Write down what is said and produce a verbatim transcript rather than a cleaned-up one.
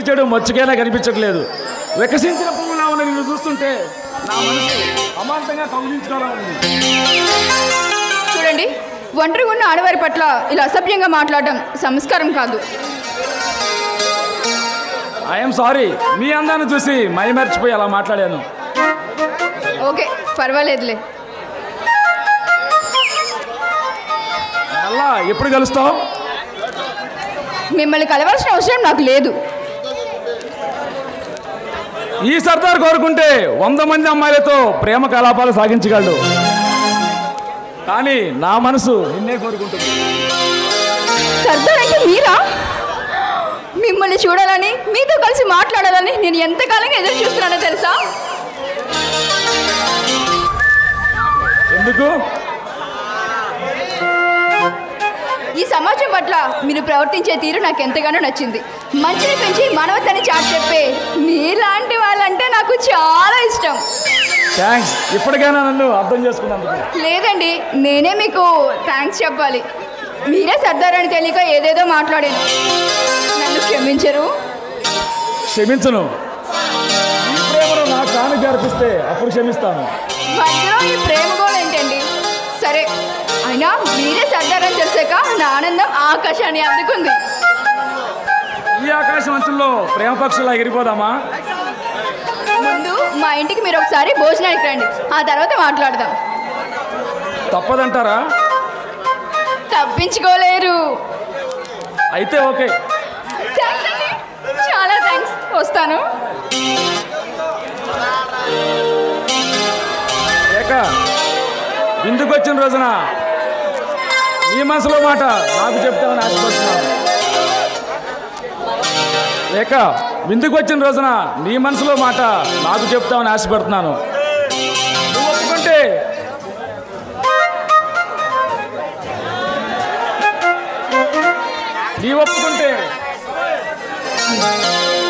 చెడు మచ్చుకైనా కనిపించట్లేదు. వికసించిన పువ్వులా ఉన్న నిన్ను చూస్తుంటే నా మనసు అమాంతంగా కౌగిలించుకోవాలని. చూడండి, ఒంటరిగా ఉన్న ఆడవారి పట్ల ఇలా అసభ్యంగా మాట్లాడడం సంస్కారం కాదు. ఐఎమ్ సారీ, మీ అందాన్ని చూసి మై మర్చిపోయి అలా మాట్లాడాను. ఓకే, పర్వాలేదులే. అలా ఎప్పుడు కలుస్తావు? మిమ్మల్ని కలవాల్సిన అవసరం నాకు లేదు. ఈ సర్దార్ కోరుకుంటే వంద మంది అమ్మాయిలతో ప్రేమ కలాపాలు సాగించగలడు, కానీ నా మనసు నిన్నే కోరుకుంటుంది. సర్దార్ అంటే మీరా? మిమ్మల్ని చూడాలని, మీతో కలిసి మాట్లాడాలని నేను ఎంతకాలంగా ఎదురు చూస్తున్నానో తెలుసా? ఎందుకు? ఈ సమాజం పట్ల మీరు ప్రవర్తించే తీరు నాకు ఎంతగానో నచ్చింది. మంచిని పెంచి మనవతని చాటి చెప్పే మీలాంటి వాళ్ళంటే నాకు చాలా ఇష్టం. థ్యాంక్స్, ఇప్పటికైనా నన్ను అర్థం చేసుకున్నందుకు. లేదండి, నేనే మీకు థ్యాంక్స్ చెప్పాలి. మీరే సర్దార్ అని తెలియక ఏదేదో మాట్లాడాను, నన్ను క్షమించరు? క్షమించను. ఈ ప్రేమను నా కానుక అర్పిస్తే అప్పుడు క్షమిస్తాను. మధ్యలో ఈ ప్రేమ గోల్ ఏంటండి? సరే, అయినా మీరే సర్దార్ అని తెలిసాక నా ఆనందం ఆకాశాన్ని అందుకుంది. ఈ ఆకాశం అంచుల్లో ప్రేమ పక్షులా ఎగిరిపోదామా? ముందు మా ఇంటికి మీరు ఒకసారి భోజనానికి రండి, ఆ తర్వాత మాట్లాడదాం. తప్పదంటారా? తప్పించుకోలేరు. అయితే ఓకే. థ్యాంక్స్ అండి, చాలా థ్యాంక్స్. వస్తాను. ఏక విందుకు వచ్చిన రోజున నీ మనసులో మాట నాకు చెప్తామని ఆశపడుతున్నాను. ఏక విందుకు వచ్చిన రోజున నీ మనసులో మాట నాకు చెప్తామని ఆశపడుతున్నాను. నువ్వు ఒప్పుకుంటే నీ ఒప్పుకుంటే